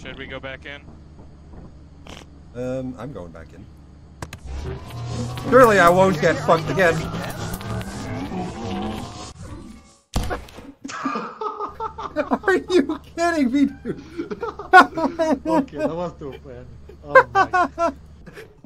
Should we go back in? I'm going back in. Surely I won't get fucked again. Are you kidding me, dude? Okay, that was too funny. Oh my.